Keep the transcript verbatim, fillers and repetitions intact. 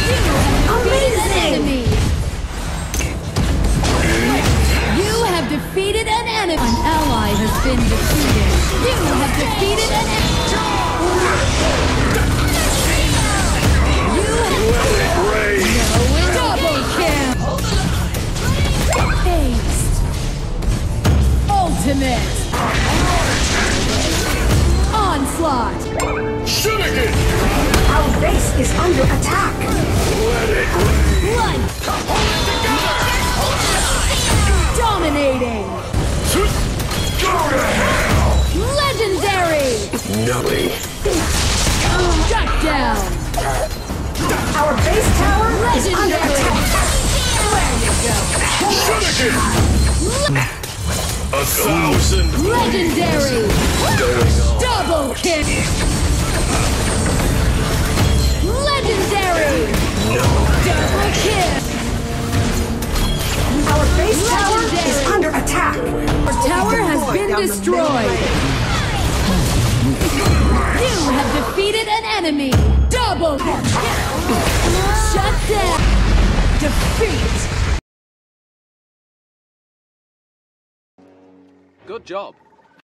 Amazing! You have defeated an enemy. An ally has been defeated. You have defeated an enemy. You have double kill. Aced. Ultimate. Onslaught. Shuriken! Our base is under attack. Let it rain! Blood. Dominating. Go to hell! Legendary. Nubby! Shut down. Our base tower is under Legendary. attack. There you go. Shuriken! A thousand! Legendary. Double kill. Legendary. Double kill. Our base tower Legendary. is under attack. Our tower has been destroyed. You have defeated an enemy. Double kill. Shut down. Defeat. Good job.